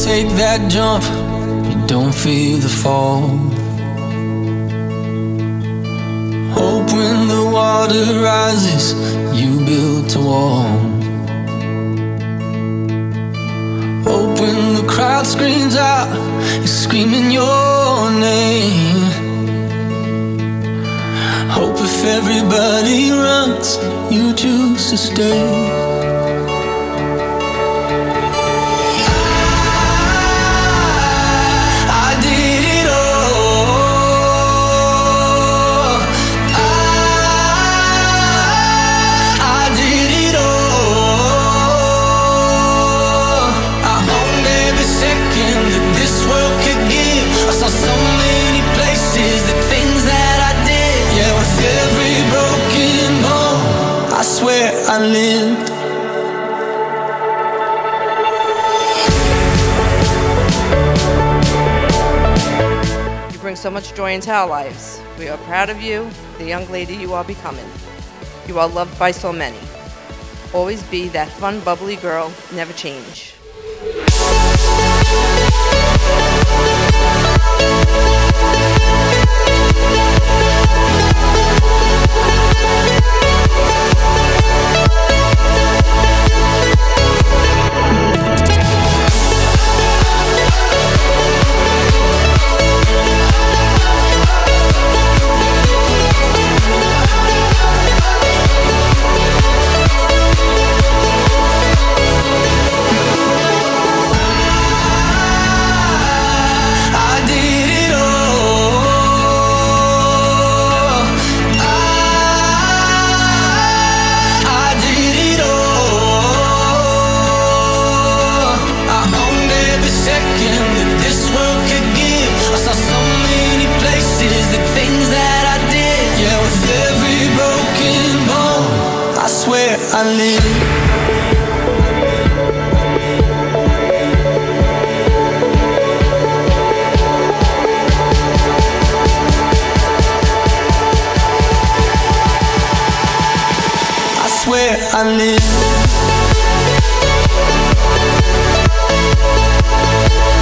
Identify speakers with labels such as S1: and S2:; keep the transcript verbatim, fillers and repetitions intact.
S1: take that jump, you don't fear the fall. Hope when the water rises, you build a wall. Hope when the crowd screams out, you're screaming your name. Hope if everybody runs, you choose to stay. I lived.
S2: You bring so much joy into our lives. We are proud of you, the young lady you are becoming. You are loved by so many. Always be that fun, bubbly girl, never change. I live. I swear I live.